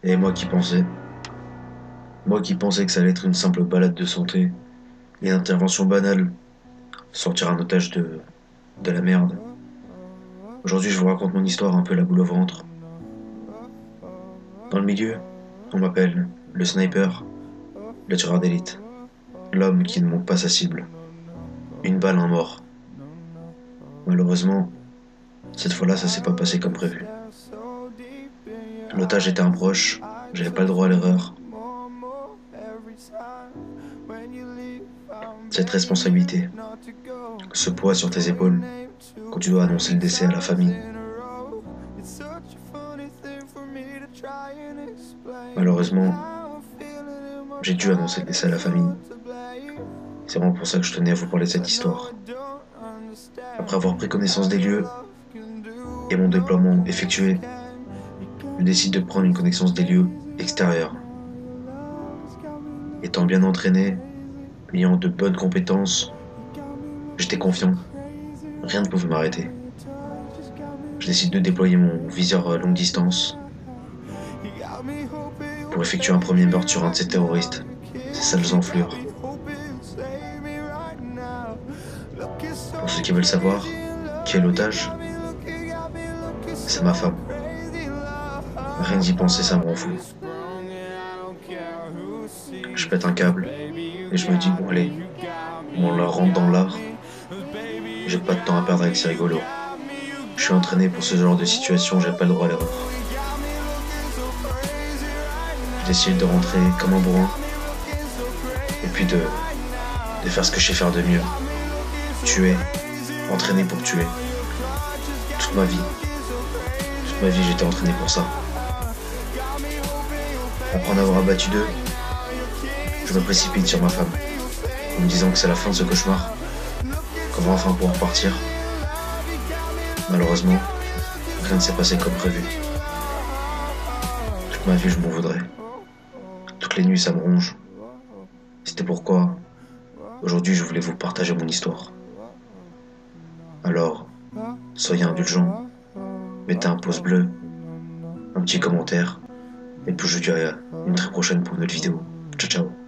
Et moi qui pensais que ça allait être une simple balade de santé, une intervention banale, sortir un otage de la merde. Aujourd'hui, je vous raconte mon histoire un peu la boule au ventre. Dans le milieu, on m'appelle le sniper, le tireur d'élite, l'homme qui ne manque pas sa cible. Une balle, un mort. Malheureusement, cette fois-là, ça s'est pas passé comme prévu. L'otage était un proche, j'avais pas le droit à l'erreur. Cette responsabilité, ce poids sur tes épaules, quand tu dois annoncer le décès à la famille. Malheureusement, j'ai dû annoncer le décès à la famille. C'est vraiment pour ça que je tenais à vous parler de cette histoire. Après avoir pris connaissance des lieux et mon déploiement effectué, je décide de prendre une connaissance des lieux extérieurs. Étant bien entraîné, ayant de bonnes compétences, j'étais confiant. Rien ne pouvait m'arrêter. Je décide de déployer mon viseur à longue distance pour effectuer un premier meurtre sur un de ces terroristes, ces sales enflures. Pour ceux qui veulent savoir, qui est l'otage, c'est ma femme. Rien d'y penser, ça me rend fou. Je pète un câble et je me dis, bon allez, on la rentre dans l'art. J'ai pas de temps à perdre avec ces rigolos. Je suis entraîné pour ce genre de situation, j'ai pas le droit à l'erreur. Je décide de rentrer comme un bourrin et puis de faire ce que je sais faire de mieux. Tuer, entraîné pour tuer. Toute ma vie. Toute ma vie, j'étais entraîné pour ça. Après en avoir abattu deux, je me précipite sur ma femme, en me disant que c'est la fin de ce cauchemar, qu'on va enfin pouvoir partir. Malheureusement, rien ne s'est passé comme prévu. Toute ma vie, je m'en voudrais. Toutes les nuits, ça me ronge. C'était pourquoi, aujourd'hui, je voulais vous partager mon histoire. Alors, soyez indulgents, mettez un pouce bleu, un petit commentaire, et puis je vous dis à une très prochaine pour une autre vidéo. Ciao, ciao.